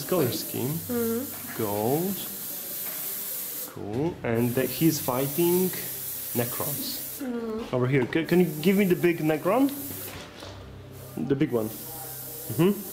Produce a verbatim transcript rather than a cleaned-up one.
color scheme. Mm-hmm. Gold. Cool. And the, he's fighting Necrons. Mm-hmm. Over here. C can you give me the big Necron? The big one. Mm-hmm.